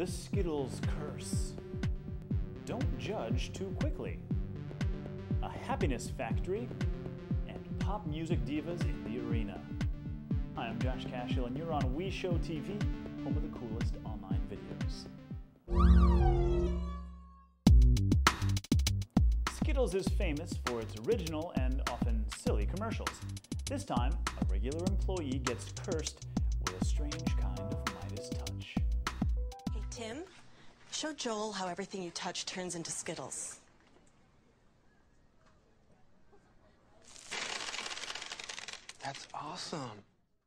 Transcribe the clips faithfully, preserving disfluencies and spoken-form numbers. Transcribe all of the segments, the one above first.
The Skittles Curse. Don't judge too quickly. A happiness factory. And pop music divas in the arena. Hi, I'm Josh Cashill, and you're on WeShow T V, home of the coolest online videos. Skittles is famous for its original and often silly commercials. This time, a regular employee gets cursed with a strange kind of Midas touch. Hey, Tim, show Joel how everything you touch turns into Skittles. That's awesome.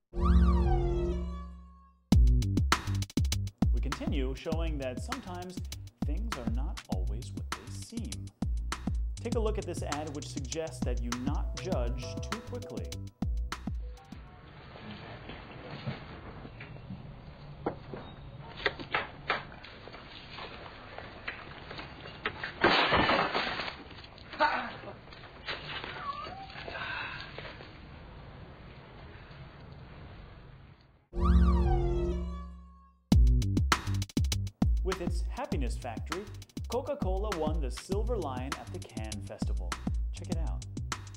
We continue showing that sometimes things are not always what they seem. Take a look at this ad, which suggests that you not judge too quickly. With its happiness factory, Coca-Cola won the Silver Lion at the Cannes Festival. Check it out.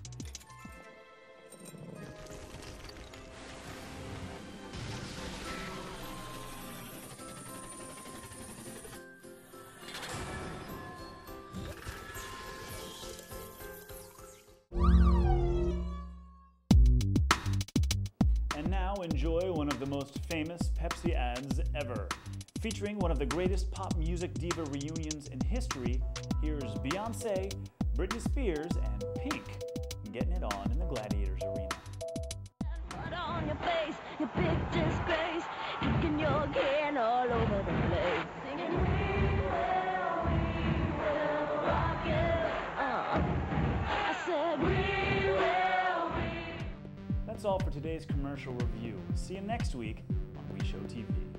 And now enjoy one of the most famous Pepsi ads ever. Featuring one of the greatest pop music diva reunions in history, here's Beyonce, Britney Spears, and Pink getting it on in the Gladiators arena. Put on your face, your big disgrace, kicking your can all over the place, singing we will, we will rock it. Uh, I said we will, we. That's all for today's commercial review. See you next week on WeShow T V.